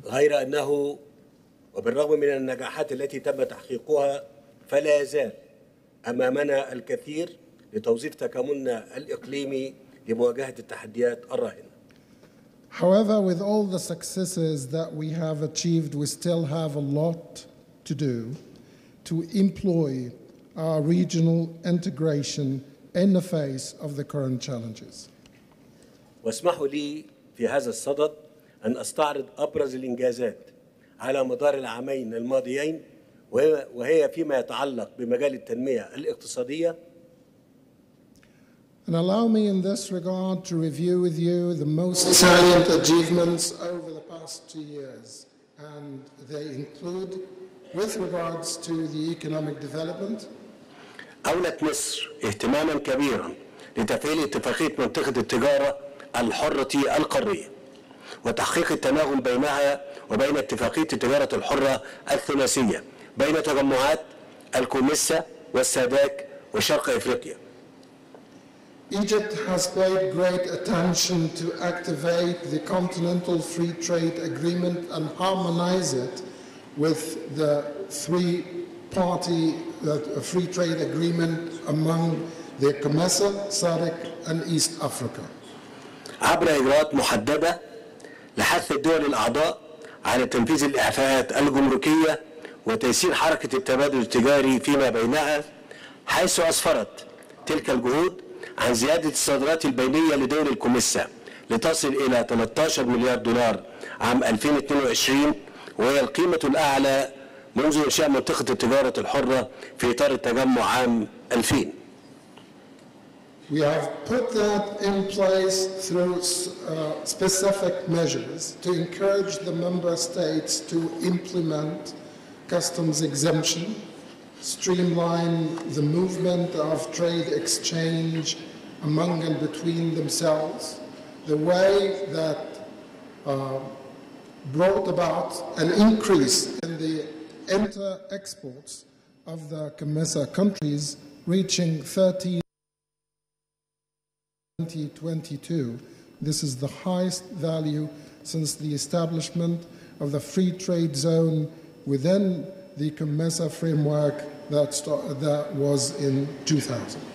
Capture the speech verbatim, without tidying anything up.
غير أنه وبالرغم من النجاحات التي تم تحقيقها فلا يزال أمامنا الكثير لتوظيف تكاملنا الإقليمي لمواجهة التحديات الراهنة. However, with all the successes that we have achieved, we still have a lot to do to employ our regional integration in the face of the current challenges. واسمحوا لي في هذا الصدد أن أستعرض أبرز الإنجازات على مدار العامين الماضيين وهي فيما يتعلق بمجال التنمية الاقتصادية. And allow me in this regard to review with you the most salient achievements over the past two years. And they include, with regards to the economic development, أولت مصر اهتماما كبيرا لتفعيل اتفاقية منطقة التجارة الحرة القارية وتحقيق التناغم بينها وبين اتفاقية التجارة الحرة الثلاثية بين تجمعات الكوميسا والسادك وشرق إفريقيا. Egypt has paid great attention to activate the Continental Free Trade Agreement and harmonize it with the three-party uh, free trade agreement among the COMESA, SADC, and East Africa. عبر إجراءات محددة لحث الدول الأعضاء على تنفيذ الإعفاءات الجمركية وتيسير حركة التبادل التجاري فيما بينها، حيث أسفرت تلك الجهود عن زيادة الصادرات البينية لدول الكوميسا لتصل إلى ثلاثة عشر مليار دولار عام ألفين واثنين وعشرين، وهي القيمة الأعلى منذ إنشاء منطقة التجارة الحرة في إطار التجمع عام ألفين. We have put that in place through uh, specific measures to encourage the member states to implement customs exemption, streamline the movement of trade exchange among and between themselves, the way that uh, brought about an increase in the inter-exports of the COMESA countries reaching thirteen in twenty twenty-two. This is the highest value since the establishment of the free trade zone within the COMESA framework that, start, that was in two thousand.